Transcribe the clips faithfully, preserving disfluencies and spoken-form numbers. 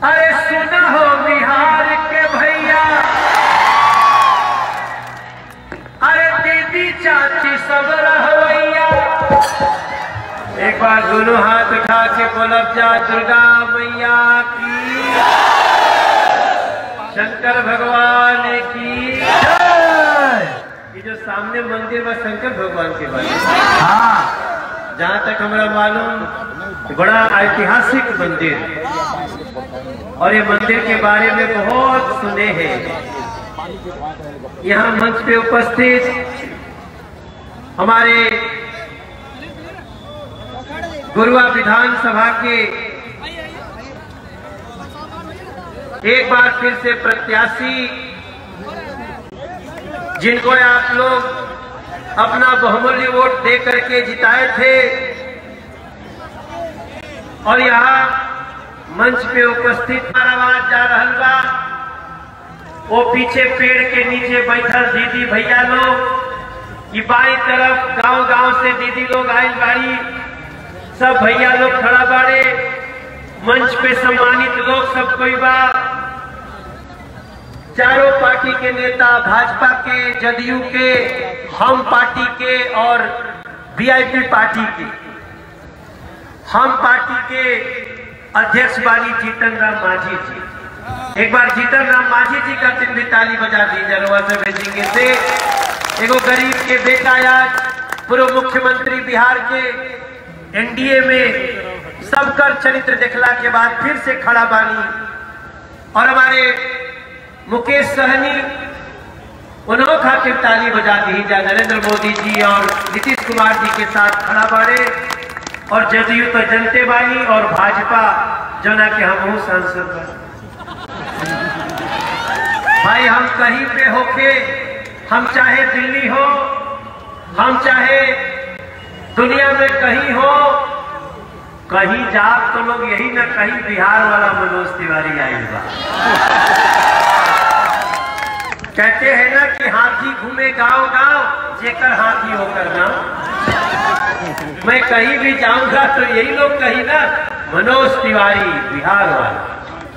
अरे सुना हो बिहार के भैया, अरे दीदी चाची सब रहवैया, एक बार दोनों हाथ उठा के बोलब जा दुर्गा मैया की, शंकर भगवान की जय। ये जो सामने मंदिर में शंकर भगवान के बारे, हाँ जहाँ तक हमारा मालूम बड़ा ऐतिहासिक मंदिर, और ये मंदिर के बारे में बहुत सुने हैं। यहाँ मंच पे उपस्थित हमारे गुरुआ विधानसभा के एक बार फिर से प्रत्याशी, जिनको आप लोग अपना बहुमूल्य वोट दे करके जिताए थे, और यहाँ मंच पे उपस्थित आवाज जा रहल बा, वो पीछे पेड़ के नीचे बैठल दीदी भैया लोग, कि बाई तरफ गांव गांव से दीदी लोग आए बाड़ी, सब भैया लोग खड़ा बाड़े, मंच पे सम्मानित लोग सब कोई बा, चारों पार्टी के नेता, भाजपा के, जदयू के, हम पार्टी के और वीआईपी पार्टी के। हम पार्टी के अध्यक्ष बानी जीतन राम मांझी जी। एक बार जीतन राम मांझी जी का तीन भी ताली बजा दीजिए रवा से भेजेंगे से। एगो गरीब के बेटा आज पूर्व मुख्यमंत्री बिहार के, एनडीए में सबकर चरित्र देखला के बाद फिर से खड़ा बानी, और हमारे मुकेश सहनी, उन्होंने खातिर ताली बजा दी जा। नरेंद्र मोदी जी और नीतीश कुमार जी के साथ खड़ा बाड़े, और जदयू तो जनते बानी, और भाजपा जना के हम सांसद भाई, हम कहीं पे होके, हम चाहे दिल्ली हो, हम चाहे दुनिया में कहीं हो, कहीं जाप तो लोग यही ना कहीं बिहार वाला मनोज तिवारी आए बा। कहते हैं ना कि हाथी घूमे गांव गांव, जेकर हाथी होकर गांव। मैं कहीं भी जाऊंगा तो यही लोग कहीं ना मनोज तिवारी बिहार वाला।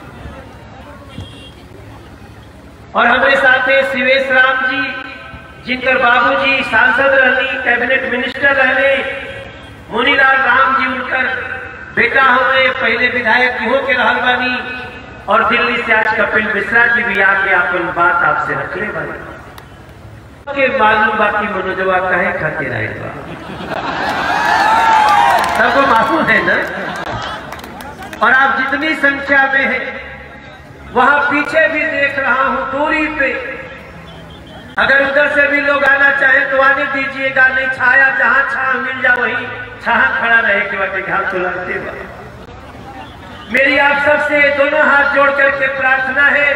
और हमारे साथ है शिवेश राम जी, जिनकर बाबूजी सांसद रहनी, कैबिनेट मिनिस्टर रहने, मुनीलाल राम जी उनकर बेटा हुए, पहले विधायक हो के रहल बानी, और दिल्ली से आज कपिल मिश्रा जी भी आके अपन बात आपसे रख ले बानी के मालूम बाकी मनोजवा कहे खातिर आए बा, सबको मालूम है ना। और आप जितनी संख्या में है, वहां पीछे भी देख रहा हूं दूरी पे, अगर उधर से भी लोग आना चाहे तो आने दीजिएगा, नहीं छाया जहां छाया मिल जा वही छाया खड़ा रहे कि बाकी घाम तो लगते बा। मेरी आप सबसे दोनों हाथ जोड़ करके प्रार्थना है,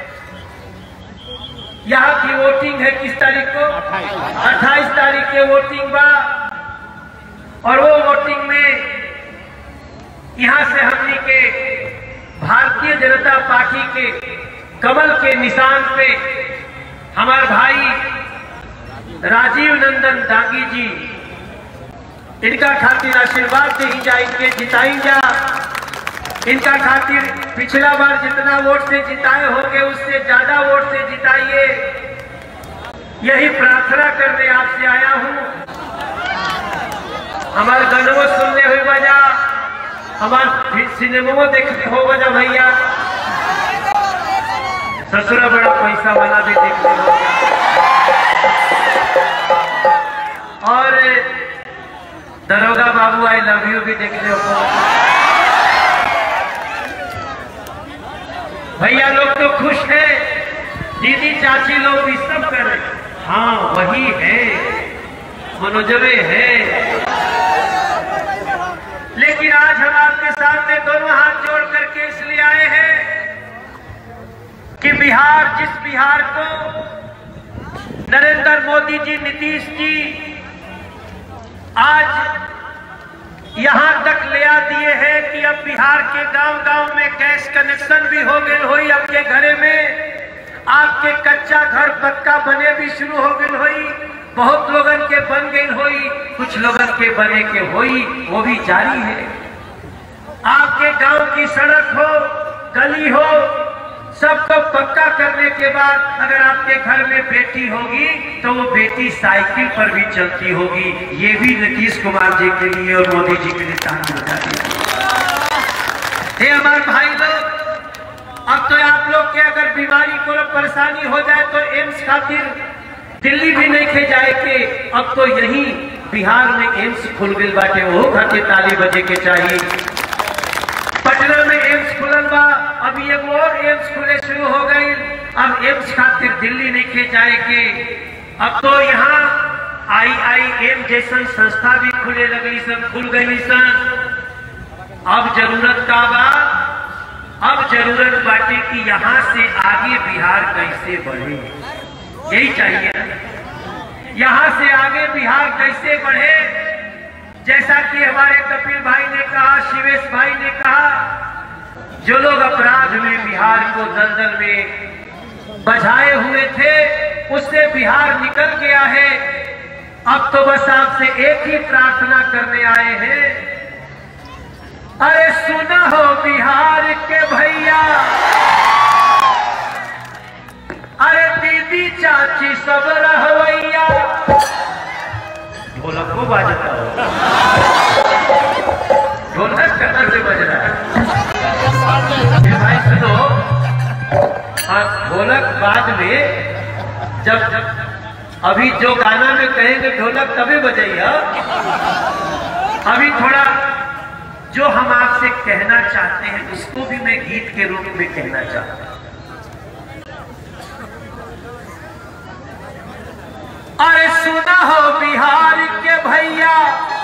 यहाँ की वोटिंग है किस तारीख को? अट्ठाईस तारीख के वोटिंग बा, और वो वोटिंग में यहाँ से हमनी के भारतीय जनता पार्टी के कमल के निशान पे हमारे भाई राजीव नंदन दागी जी, इनका खातिर आशीर्वाद दी जा, इनके जिताई जा। इनका खातिर पिछला बार जितना वोट से जिताए होंगे उससे ज्यादा वोट से जिताइए, यही प्रार्थना करने आपसे आया हूं। हमारे गानों सुनने हुए बजा, हमारे सिनेमा देखने हो बजा भैया, ससुरा बड़ा पैसा वाला भी देखने हो, और दरोगा बाबू आई लव यू भी देखने हो। भैया लोग तो खुश है, दीदी चाची लोग भी सब कर रहे, हाँ वही है, मनोजवे है। लेकिन आज हम आपके सामने दोनों हाथ जोड़ करके इसलिए आए हैं कि बिहार, जिस बिहार को नरेंद्र मोदी जी, नीतीश जी आज यहां तक ले आ दिए हैं कि अब बिहार के गांव गांव में गैस कनेक्शन भी हो गए हुई, आपके घरे में आपके कच्चा घर पक्का बने भी शुरू हो गए हुई, बहुत लोगन के बन गई हुई, कुछ लोगन के बने के हुई, वो भी जारी है। आपके गांव की सड़क हो, गली पक्का करने के बाद अगर आपके घर में बेटी होगी तो वो बेटी साइकिल पर भी चलती होगी। ये भी नीतीश कुमार जी के लिए और मोदी जी के लिए तारीफ बताती है। हमारे भाई लोग, अब तो आप लोग के अगर बीमारी को परेशानी हो जाए तो एम्स खातिर दिल्ली भी नहीं खे जाए के, अब तो यही बिहार में एम्स खुल गई बाटे, वो खातिर ताली बजे के चाहिए। पटना में एम्स खुलल बा, अब ये और एम्स खुले शुरू हो गई। अब एम्स खातिर दिल्ली नहीं खे जाए के, अब तो यहाँ आई आई एम जैसन संस्था भी खुले लगी सन, खुल गई सन। अब जरूरत का बा, अब जरूरत बाटे कि यहाँ से आगे बिहार कैसे बढ़े, यही चाहिए। यहाँ से आगे बिहार कैसे बढ़े, जैसा कि हमारे कपिल भाई ने कहा, शिवेश भाई ने कहा, जो लोग अपराध में बिहार को दलदल में बझाए हुए थे उससे बिहार निकल गया है। अब तो बस आपसे एक ही प्रार्थना करने आए हैं, अरे सुना हो बिहार के भैया, अरे दीदी चाची सब रहवैया। ढोलक को बाजता हो, ढोलक कहाँ से बज रहा है भाई? सुनो, ढोलक बाद में जब जब अभी जो गाना में कहेंगे ढोलक तभी बजाइए। अभी थोड़ा जो हम आपसे कहना चाहते हैं उसको भी मैं गीत के रूप में कहना चाहता हूं। अरे सुना हो बिहार के भैया,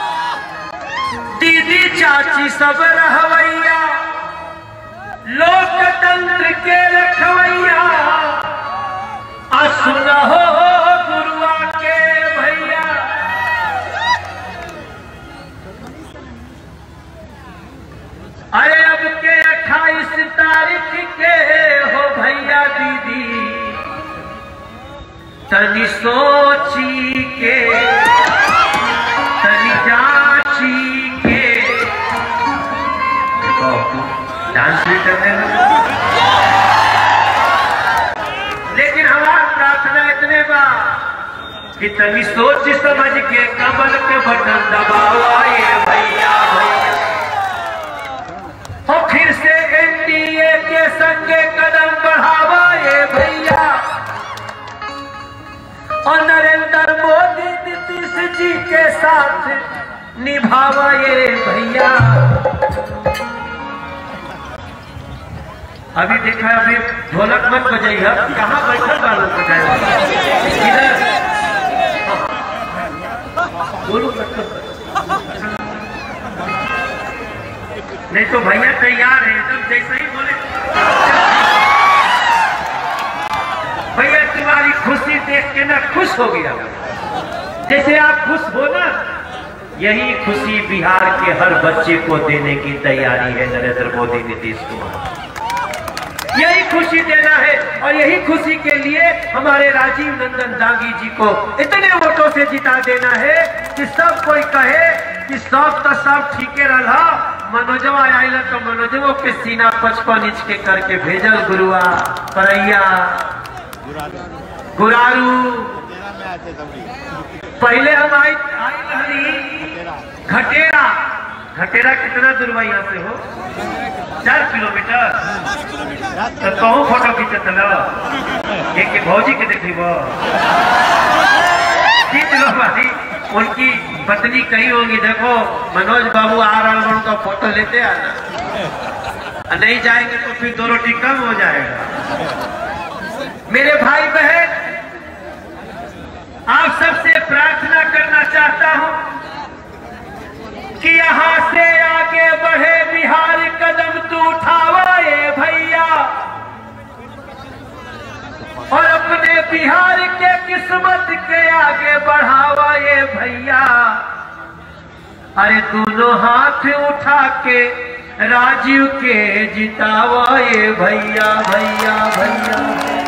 दीदी चाची सब रहवैया, लोकतंत्र के रखवैया। आ सुना हो गुरुआ के भैया, अरे अब के अट्ठाईस तारीख के हो भैया दीदी, तनी सोची के तनी जाची के डांस भी करने लगे। लेकिन हमारा प्रार्थना इतने बा कि तनी सोच समझ के कमल के बटन दबाओ ये भैया भैया। और फिर से एनडीए के संगे कदम बढ़ावा ये भैया, और नरेंद्र मोदी नीतीश जी के साथ निभावा ये भैया। अभी देखा, अभी ढोलक मत बजाइए, कहाँ बैठल वालों को जाए इधर बोलो, नहीं तो भैया तैयार है एकदम जैसे ही बोले। भैया तुम्हारी खुशी देख के ना खुश हो गया, जैसे आप खुश हो ना, यही खुशी बिहार के हर बच्चे को देने की तैयारी है नरेंद्र मोदी नीतीश कुमार। यही खुशी देना है और यही खुशी के लिए हमारे राजीव नंदन दांगी जी को इतने वोटों से जिता देना है कि सब कोई कहे कि सब तो सब ठीक रहा, मनोजवा आइला तो मनोजवो के सीना पचपन इंच के करके भेजल गुरुआ परैया गुरारू। पहले हम आई घटेरा, घटेरा कितना दूर बा यहाँ से हो? चार किलोमीटर। तो कहूँ फोटो खींचत लो, एक भौजी के देखी वो खींच लो भाई। उनकी पत्नी कही होगी, देखो मनोज बाबू आ रहा है, उनका फोटो लेते आना। नहीं जाएंगे तो फिर दो रोटी कम हो जाएगा। मेरे भाई बहन, आप सबसे प्रार्थना करना चाहता हूं कि यहां से आगे बढ़े बिहार, कदम तू उठावा ये भैया, और अपने बिहार के किस्मत के आगे बढ़ावा ये भैया। अरे दोनों हाथ उठा के राजीव के जितावा ये भैया भैया भैया।